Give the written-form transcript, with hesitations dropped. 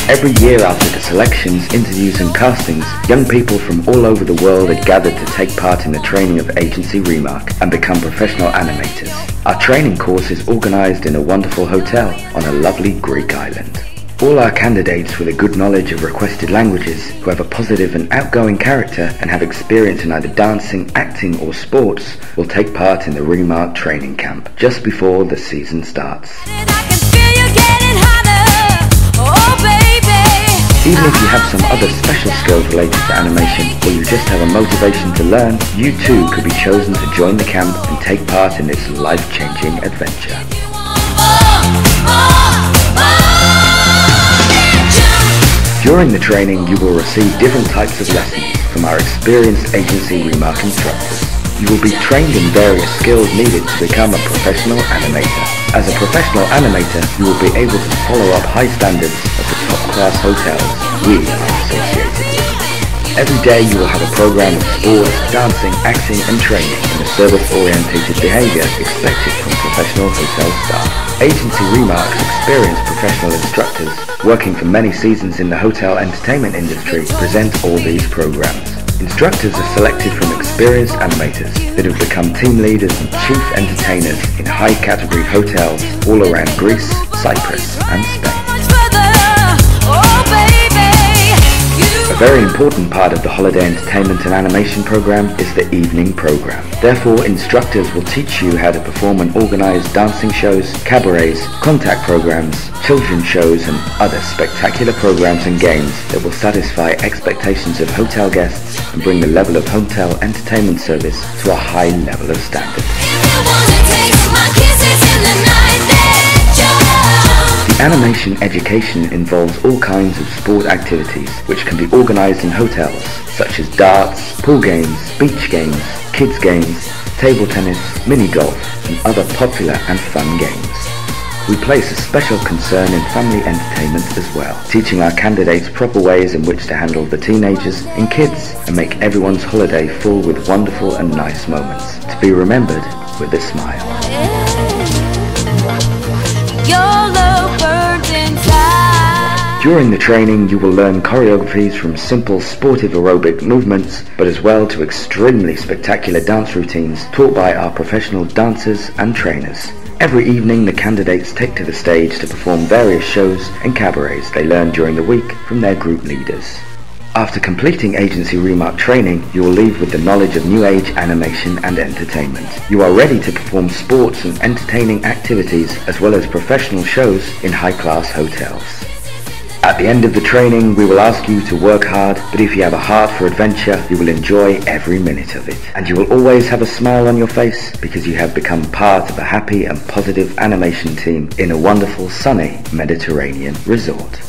Every year after the selections, interviews and castings, young people from all over the world are gathered to take part in the training of Agency Remarc and become professional animators. Our training course is organised in a wonderful hotel on a lovely Greek island. All our candidates with a good knowledge of requested languages, who have a positive and outgoing character and have experience in either dancing, acting or sports, will take part in the Remarc training camp just before the season starts. Even if you have some other special skills related to animation, or you just have a motivation to learn, you too could be chosen to join the camp and take part in this life-changing adventure. During the training, you will receive different types of lessons from our experienced Agency Remarc instructors. You will be trained in various skills needed to become a professional animator. As a professional animator, you will be able to follow up high standards of the top-class hotels we are associated with. Every day you will have a program of sports, dancing, acting and training in the service-orientated behaviour expected from professional hotel staff. Agency Remarc's experienced professional instructors, working for many seasons in the hotel entertainment industry, present all these programs. Instructors are selected from experienced animators that have become team leaders and chief entertainers in high-category hotels all around Greece, Cyprus and Spain. A very important part of the holiday entertainment and animation program is the evening program. Therefore, instructors will teach you how to perform and organize dancing shows, cabarets, contact programs, children's shows and other spectacular programs and games that will satisfy expectations of hotel guests and bring the level of hotel entertainment service to a high level of standard. The animation education involves all kinds of sport activities which can be organised in hotels, such as darts, pool games, beach games, kids games, table tennis, mini-golf and other popular and fun games. We place a special concern in family entertainment as well, teaching our candidates proper ways in which to handle the teenagers and kids and make everyone's holiday full with wonderful and nice moments, to be remembered with a smile. During the training you will learn choreographies from simple sportive aerobic movements, but as well to extremely spectacular dance routines taught by our professional dancers and trainers. Every evening the candidates take to the stage to perform various shows and cabarets they learn during the week from their group leaders. After completing Agency Remarc training, you will leave with the knowledge of new age animation and entertainment. You are ready to perform sports and entertaining activities as well as professional shows in high-class hotels. At the end of the training, we will ask you to work hard, but if you have a heart for adventure, you will enjoy every minute of it. And you will always have a smile on your face because you have become part of a happy and positive animation team in a wonderful sunny Mediterranean resort.